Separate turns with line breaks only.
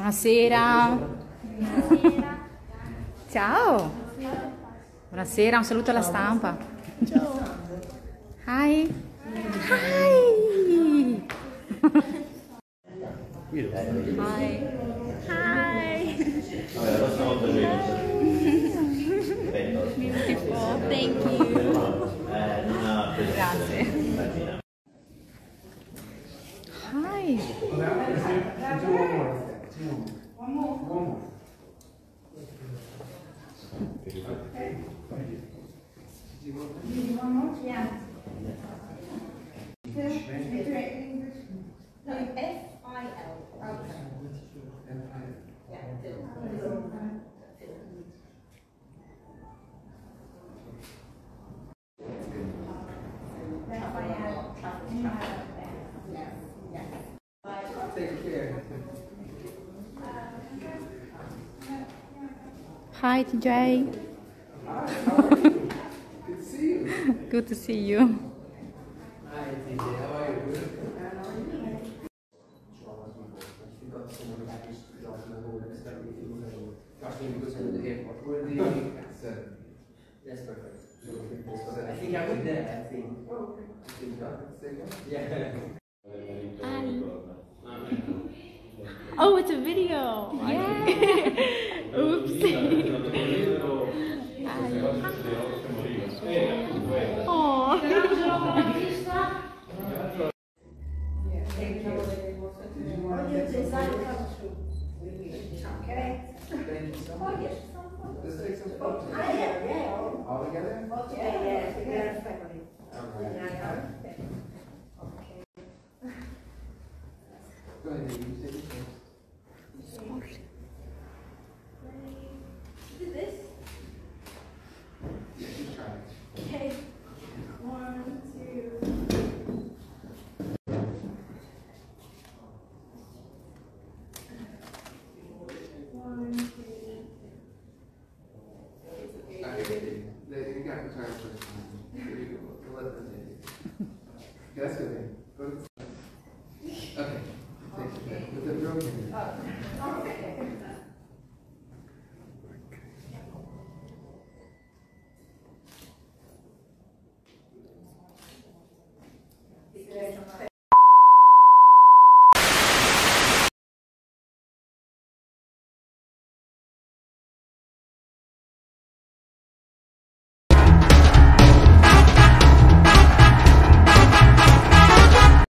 Buonasera.
Buonasera.
Ciao. Buonasera, un saluto alla stampa.
Ciao.
Hi. Hi. Hi.
Hi. Beautiful. Thank you.
Grazie. Hi. Hi, TJ.
Good to see you.
Good to see you.
Hi, TJ. How are you? Got someone who just dropped in the hole and started talking because of the airport. Where the That's perfect. I think I was there. I think. Oh, okay. Yeah.
Hi. Oh, it's a video. Yeah. Oops. Oh.
Thank you so much. Let's take some photos. All together? Go ahead, you take it.
Do this.
Yeah, just try it.
Okay. 1, 2.
Okay, you got the time first. There you go. Let them take it. That's good. Go to